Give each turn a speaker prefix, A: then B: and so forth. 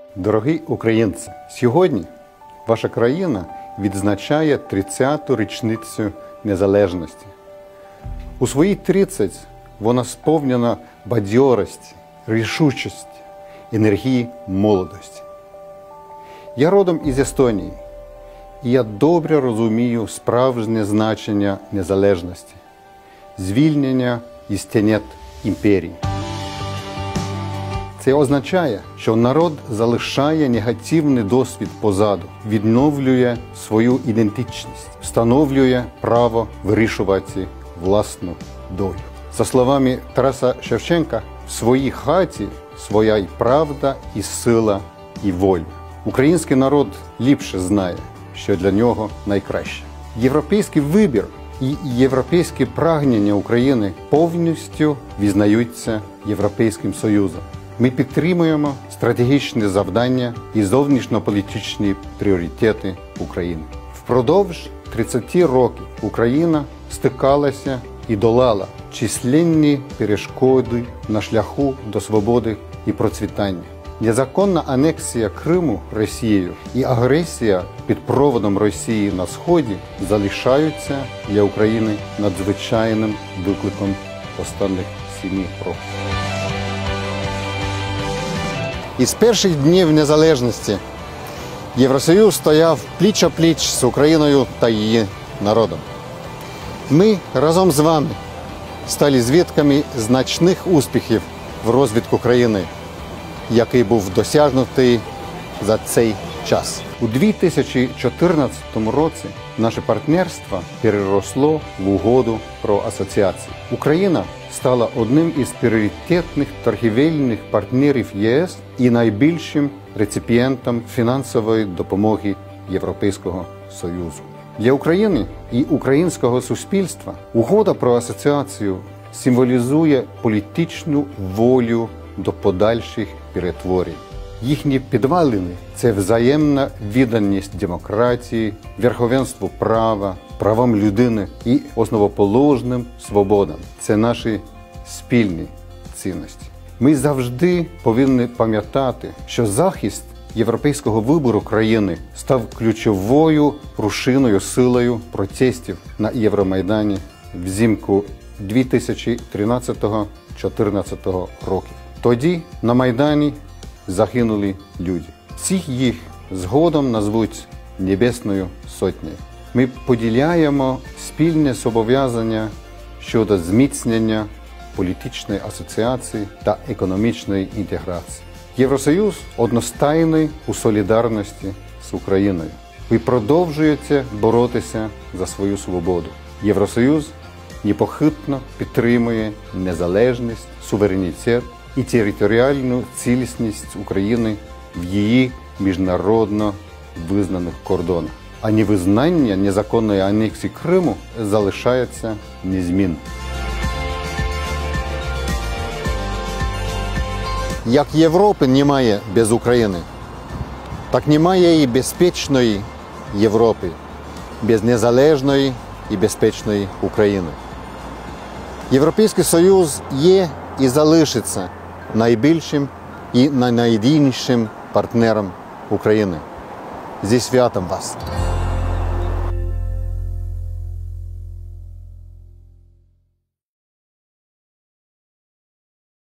A: Дорогі українці, сьогодні ваша країна відзначає 30-ту річницю незалежності. У свої 30 вона сповнена бадьорості, рішучості, енергії молодості. Я родом із Естонії, і я добре розумію справжнє значення незалежності, звільнення із тенет імперії. Це означає, що народ залишає негативний досвід позаду, відновлює свою ідентичність, встановлює право вирішувати власну долю. За словами Тараса Шевченка, в своїй хаті своя і правда, і сила, і воля. Український народ ліпше знає, що для нього найкраще. Європейський вибір і європейське прагнення України повністю визнаються Європейським Союзом. Ми підтримуємо стратегічні завдання і зовнішньополітичні пріоритети України. Впродовж 30 років Україна стикалася і долала численні перешкоди на шляху до свободи і процвітання. Незаконна анексія Криму Росією і агресія під проводом Росії на Сході залишаються для України надзвичайним викликом останніх 7 років. Із перших днів незалежності Євросоюз стояв пліч-о-пліч з Україною та її народом. Ми разом з вами стали свідками значних успіхів в розвитку країни, який був досягнутий за цей час. У 2014 році наше партнерство переросло в угоду про асоціацію. Україна стала одним із пріоритетних торгівельних партнерів ЄС і найбільшим реципієнтом фінансової допомоги Європейського Союзу. Для України і українського суспільства угода про асоціацію символізує політичну волю до подальших перетворень. Їхні підвалини – це взаємна відданість демократії, верховенству права, правам людини і основоположним свободам. Це наші спільні цінності. Ми завжди повинні пам'ятати, що захист європейського вибору країни став ключовою рушійною силою протестів на Євромайдані взимку 2013-2014 років. Тоді на Майдані загинули люди. Всіх їх згодом назвуть Небесною Сотнею. Ми поділяємо спільне зобов'язання щодо зміцнення політичної асоціації та економічної інтеграції. Євросоюз одностайний у солідарності з Україною. Ви продовжуєте боротися за свою свободу. Євросоюз непохитно підтримує незалежність, суверенітет і територіальну цілісність України в її міжнародно визнаних кордонах. А невизнання незаконної анексії Криму залишається незмінним. Як Європи немає без України, так немає і безпечної Європи без незалежної і безпечної України. Європейський Союз є і залишиться найбільшим і найнадійнішим партнером України. Зі святом вас!